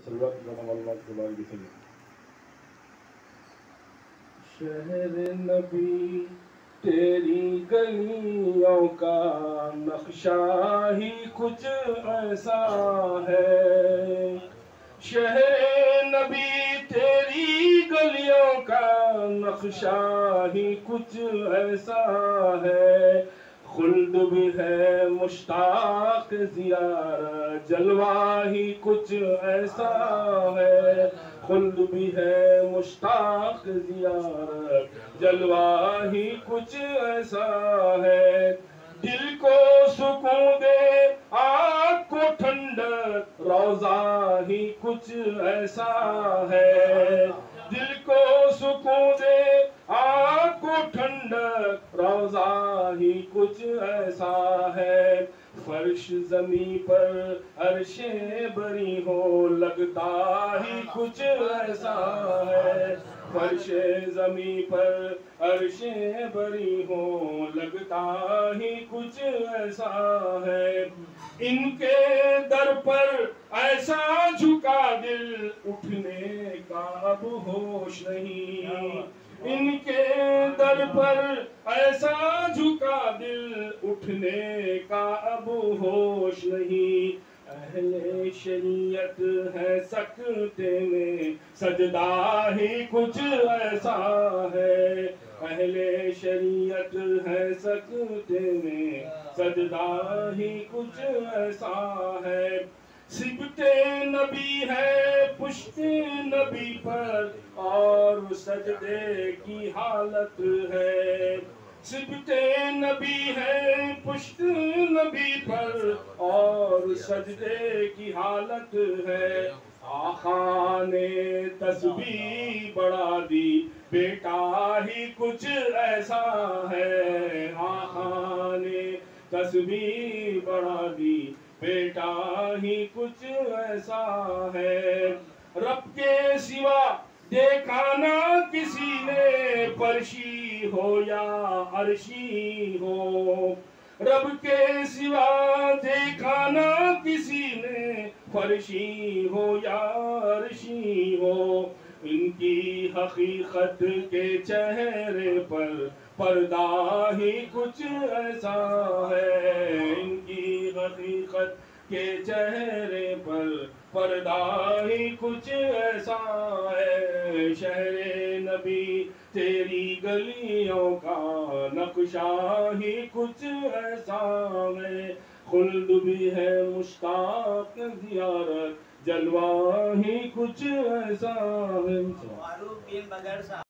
शहर नबी तेरी गलियों का नक्शा ही कुछ ऐसा है। शहर नबी तेरी गलियों का नक्शा ही कुछ ऐसा है। खुल्द भी है मुश्ताक ज़ियारत जलवा ही कुछ ऐसा है। खुल्द भी है मुश्ताक ज़ियारत जलवा ही कुछ ऐसा है। दिल को सुकून दे आँख को ठंडक रोज़ा ही कुछ ऐसा है। दिल को सुकून दे आँख को ठंडक रोज़ा ही कुछ ऐसा है। फर्श ज़मीं पर अर्शे बरी हो लगता ही कुछ ऐसा है। फर्श ज़मीं पर अर्शे बरी हो लगता ही कुछ ऐसा है। इनके दर पर ऐसा झुका दिल उठने का अब होश नहीं। इनके दर पर ऐसा झुका दिल उठने का अब होश नहीं। अहले शरीयत है सकते में सजदा ही कुछ ऐसा है। अहले शरीयत है सकते में सजदा ही कुछ ऐसा है। सिबते नबी है पुश्ते नबी पर और सजदे की हालत है। सिबते नबी है पुश्त नबी पर और सजदे की हालत है। आका ने तस्बीह बढ़ा दी बेटा ही कुछ ऐसा है। आका ने तस्बीह बढ़ा दी बेटा ही कुछ ऐसा है। रब के सिवा देखा ना किसी ने फर्शी हो या अर्शी हो। रब के सिवा देखा ना किसी ने फर्शी हो या अर्शी हो। इनकी हकीकत के चेहरे पर पर्दा ही कुछ ऐसा है। इनकी हकीकत के चेहरे पर पर्दा ही कुछ ऐसा है। शहरे नबी तेरी गलियों का नक्शा ही कुछ ऐसा है। खुल्द भी है मुश्ताक ज़ियारत जलवा ही कुछ ऐसा है।